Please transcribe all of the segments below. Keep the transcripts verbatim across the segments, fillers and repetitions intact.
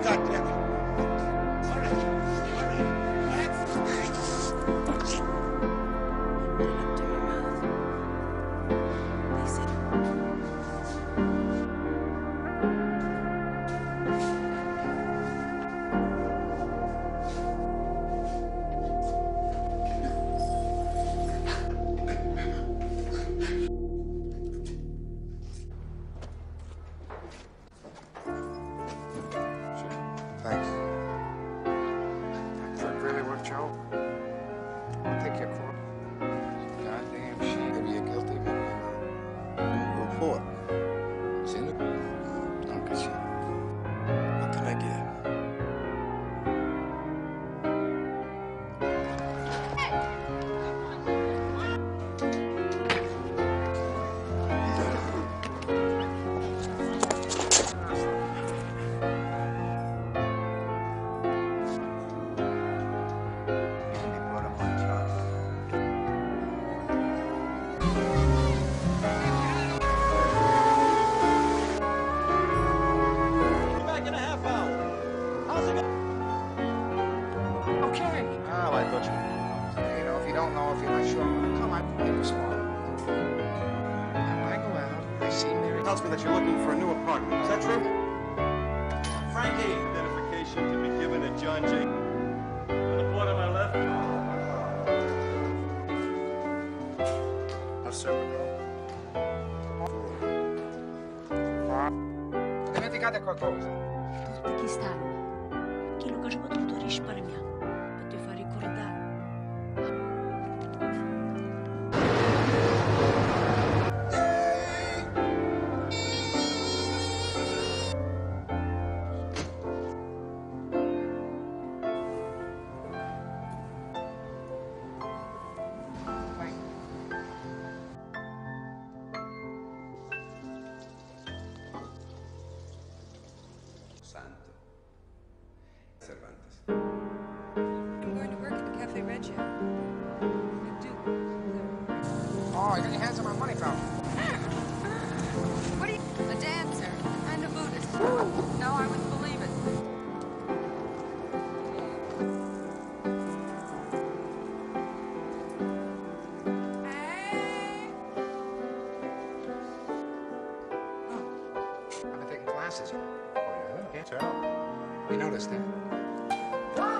goddammit. All right, all right. Up to your mouth. They said. Thanks. That work really worked, Joe? I'll take your court. Goddamn shit. Maybe you're guilty, maybe you're not. Report. Seen it? Don't get shit. What can I get? Oh, I thought you... You know, if you don't know, if you're not sure, come on, make it smart. And I go out, I see Mary. Tells me that you're looking for a new apartment. Is that true? Frankie. Identification to be given to John J. On the board on my left. I'll serve it, bro. Dimenticate qualcosa. Uzbekistan. Aquilo que os produtores para mim. Para te fazer recordar. Santo. Cervantes. I'm going to work at the Cafe Reggio. You do. Oh, you got your hands on my money, pal. What are you? A dancer and a Buddhist. No, I wouldn't believe it. I've been taking classes. Oh, yeah? Can't tell. You noticed that? Oh,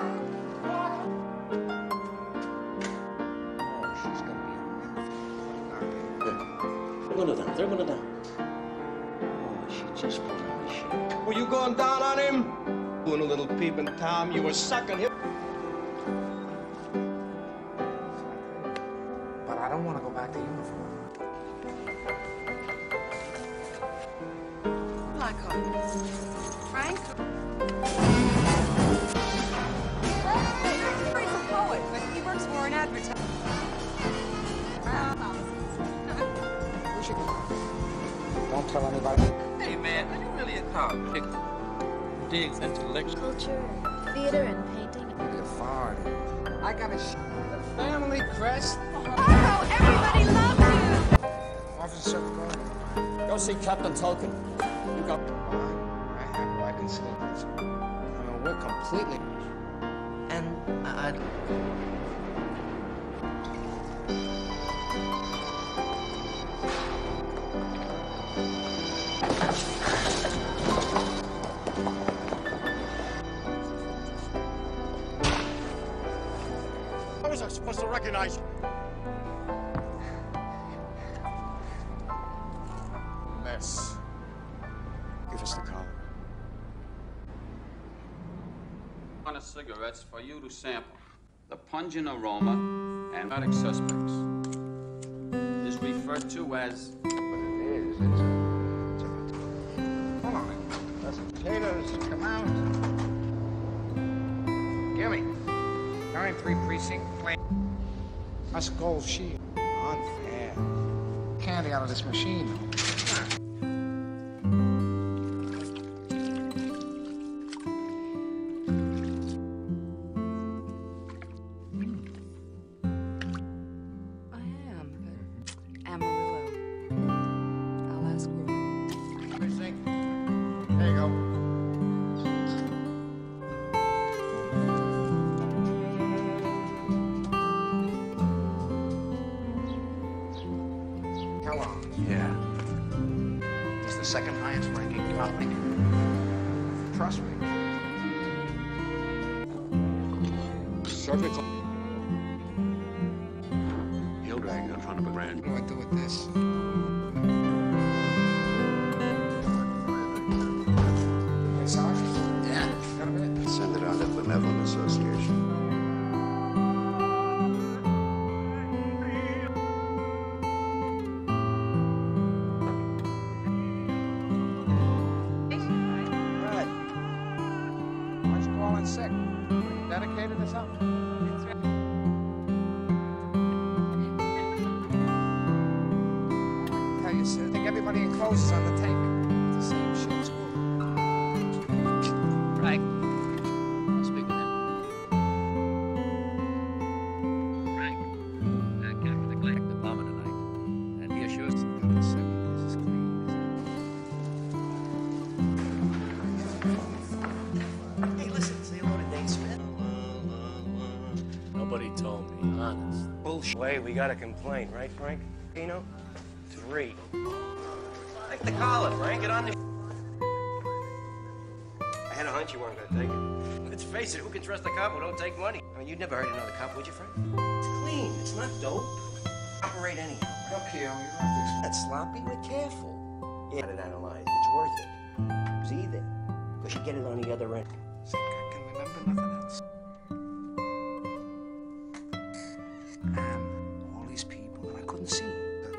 she's gonna be a They're gonna down. They're gonna down. Oh, she just put on the shit. Were you going down on him? Doing a little peeping Tom. You were sucking him. But I don't want to go back to uniform. Blackhawk. Frank? He's a poet, but he works for an advertiser. We should go. Don't tell anybody. Hey man, are you really a cop? Digs intellectual. Culture, theater, and painting. You're far. I got a sh the family crest. Oh, everybody loves you! Officer Gordon. Go see Captain Tolkien. You go. I have what I consider this. I mean, we're completely. And I... How was I supposed to recognize you? Mess. Give us the collar. On a cigarettes for you to sample the pungent aroma and narcotic suspects is referred to as. What it is, it's a. It's a hold on. That's potatoes. Come out. Gimme. nine three precinct. Plan. Us gold shield. Unfair. Candy out of this machine. I am, but Amarillo. I'll ask Roy. Precinct. There you go. second highest ranking colleague. Trust me. Cervical. Heel drag in front of a grand. What do I do with this? Massage? Yeah. Got a bit. Send it on to Benevolent Association. Sick. Dedicated or something? Tell you, sir, I think everybody in clothes is on the tank. It's the same shit as well. Frank, I'll speak with him. Frank, uh, Captain neglect the bomber tonight, and he assures us that the second place is clean. Hey, listen, say hello to Dave Smith. Nobody told me, honest. Bullshit. Wait, we got a complaint, right, Frank? Tino? Three. Take the collar, Frank. Get on the... I had a hunch you weren't gonna take it. Let's face it, who can trust a cop who don't take money? I mean, you'd never heard another cop, would you, Frank? It's clean. It's not dope. Operate anyhow. Okay, you don't have That's sloppy. We're careful. You had it analyzed. It's worth it. It's either. Because you get it on the other end. to... Think I can remember nothing else. And all these people, and I couldn't see.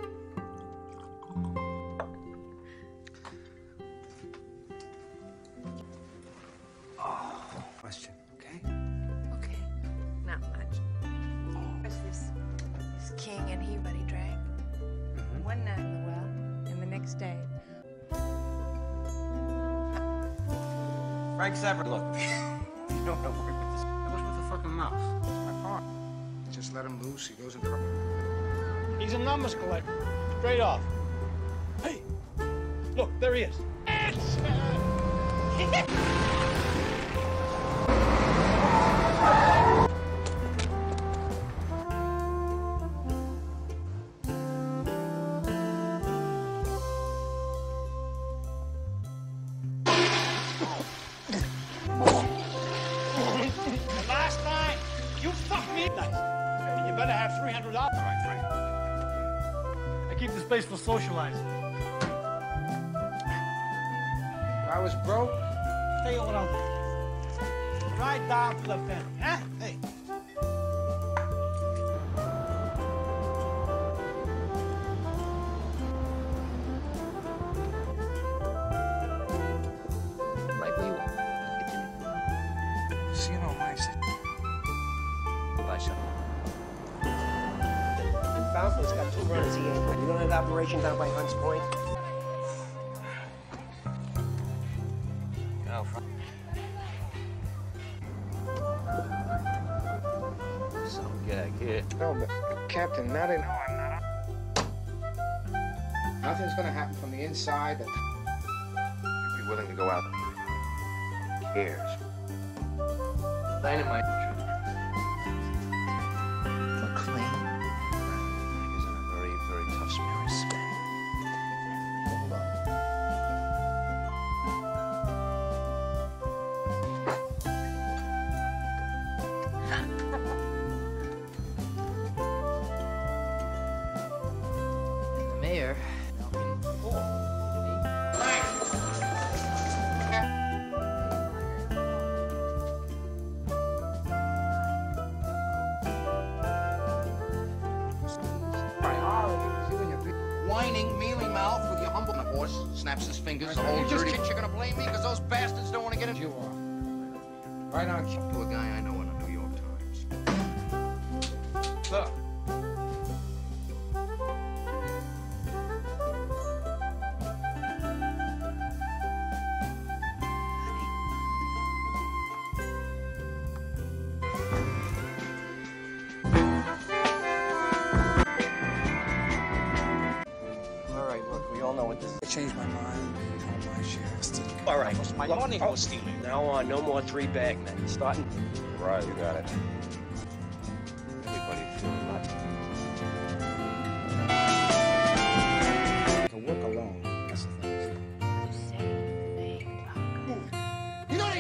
Oh, question, okay? Okay, not much. There's this, this king and he buddy drag. One night in the well, and the next day. Frank Sever, look. You don't know where with this. What's with the fucking mouse? My part. Just let him loose, he goes in trouble. He's a numbers collector. Straight off. Hey, look, there he is. Last time, you fucked me nice. And you better have three hundred dollars. All right, Frank. I keep this place for socializing. If I was broke, Tell you what I'll do. Right down to the family, huh? Hey. Right where you are. see, you know, my Buy something. And Fountain's got two runners he ain't got. You don't have operation down by Hunts Point? No, Frank. Some gag here. No, but Captain, now they know I'm not up. Nothing's gonna happen from the inside. That... You'd be willing to go out. Who cares? Dynamite. McLean is in a very, very tough spot. Hold on. The mayor. Whining, mealy mouth with your humble... And the horse snaps his fingers, the whole dirty... You're gonna blame me because those bastards don't want to get it? You are. Right on cue. To a guy I know in the New York Times. Look. Changed my mind. All my shares. All right, my money was stealing. Now on, no more three bag men. Starting. Right, you got it. Everybody feeling lucky. To work alone, that's the thing.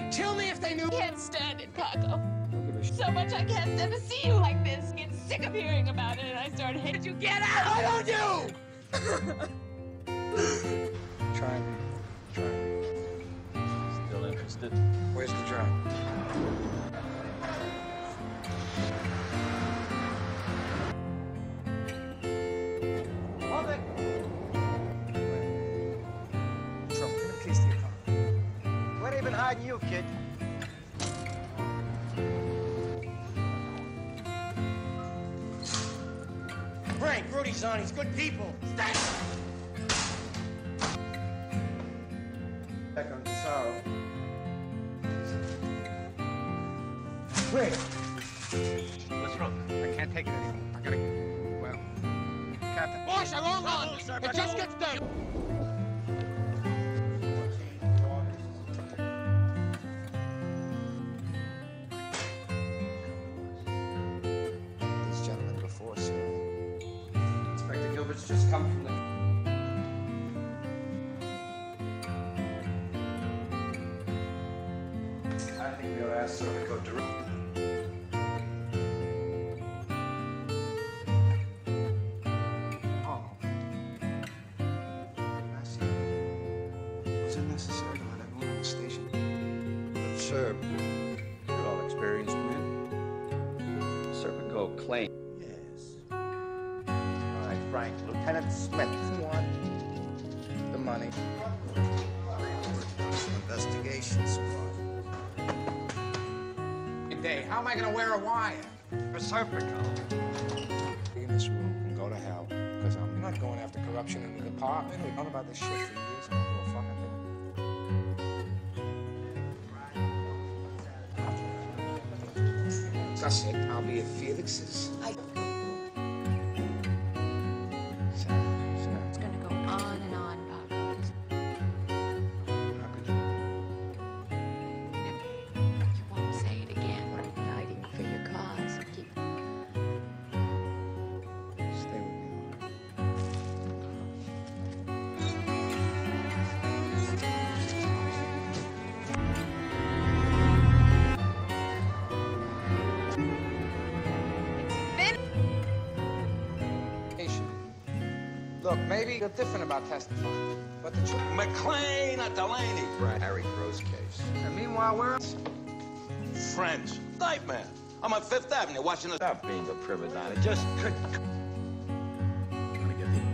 Kill me if they knew. I can't stand it, Paco. So much I can't stand to see you like this. Get sick of hearing about it, and I start hating you. Get out! Why don't you? Try me. Try me. Still interested? Where's the drop? Where they been hiding you, kid? Frank, Rudy's on. He's good people. Stay! Back on Pissarro. Frank! What's wrong? I can't take it anymore. I gotta. Well, Captain. Boys, you're wrong on this. It just gets done. These gentlemen before, sir. Inspector Gilbert's just come from the... I think we ought to ask Serpico direct. Oh. I see. Was it necessary to let everyone on the station? But, sir, you're all experienced men. Serpico claim. Yes. All right, Frank. Lieutenant Smith. What? The money. Investigation squad. Day. How am I gonna wear a wire? For Serpico. In this room and go to hell. Because I'm not going after corruption in the department. We've known about this shit for years. I don't do a fucking thing. That's it. I'll be at Felix's. I... It's gonna go on and on, Paco. How could you? You won't say it again. Fighting for your cause. Keep... Stay with me. Look, maybe you're different about testifying, but the truth... McLean or Delaney? Brad Harry Crow's case. And meanwhile, we're... Friends. Nightmare. I'm on Fifth Avenue watching the... Stop being a prima donna. Just... I'm gonna get you.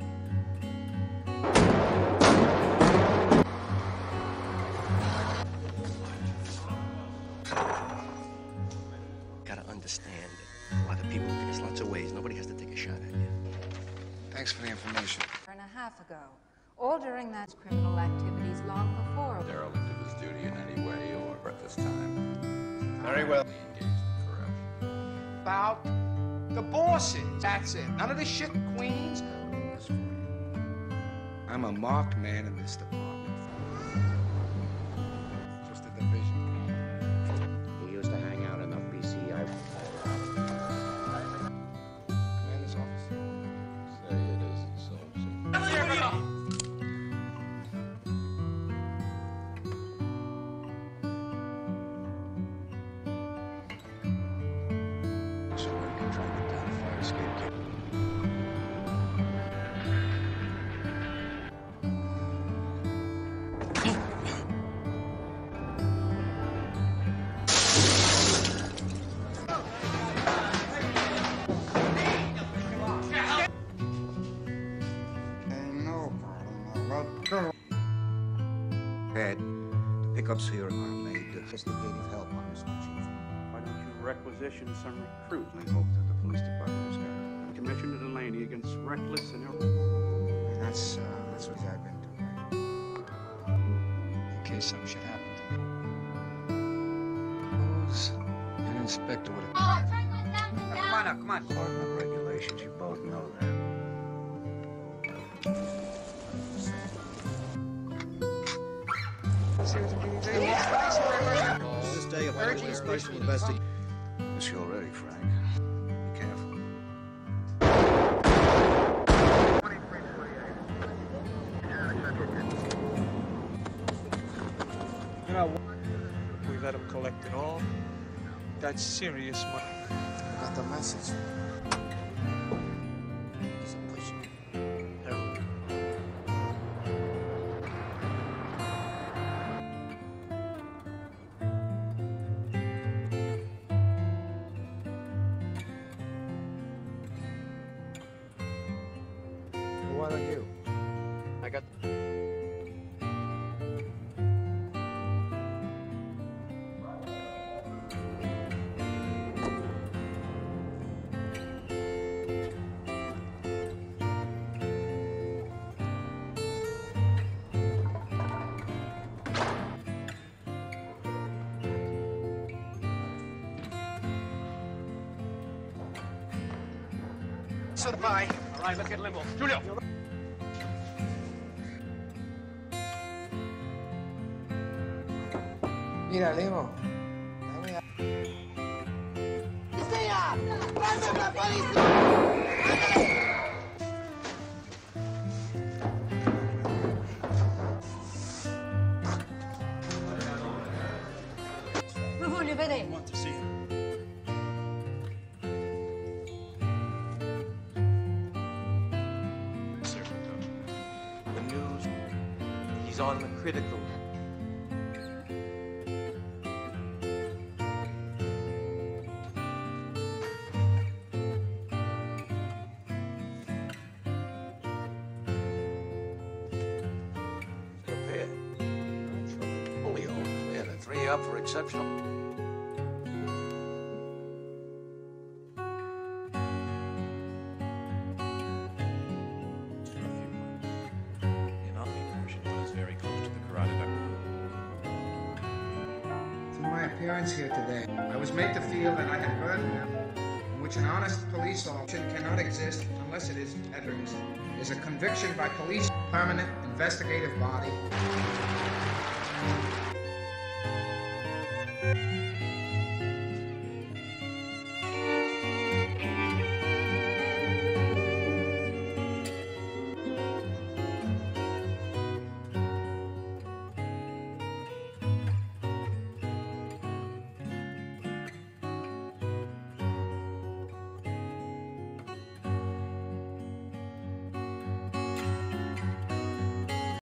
Gotta understand that a lot of people think there's lots of ways. Nobody has to take a shot at you. Thanks for the information. And a half ago, all during that criminal activities long before. Derelict of his duty in any way or at this time. Very well. Engaged in corruption. About the bosses. That's it. None of this shit in Queens. I'm a marked man in this department. Just a division. He used to hang out enough B C I. Commander's office. Say it isn't so. So we can try to get down a fire escape kit. Had the pickups here are made investigative help on Mister Chief. Why don't you requisition some recruits? I hope that the police department has got it. Commissioner Delaney against reckless and irre- And that's, uh, that's what I've been doing. In case some shit happened to me. Who's an inspector with a... Now, come on now, come on. Department regulations, you both know that. This day, a highway special investigation. Is you already, Frank? Be careful. You know, let them collect it all. That's serious money. I got the message. He's a pusher. Heroin. Why don't you? I got. So do I. All right, let's get limbo. Julio! Mira, Limo. Lo voglio vedere. Want to see him. The news, he's on the critical. Prepared. Julio, clear the three up for exceptional. Through my appearance here today, I was made to feel that I had burdened them, in which an honest police officer cannot exist unless it is evidence, is a conviction by police, permanent investigative body.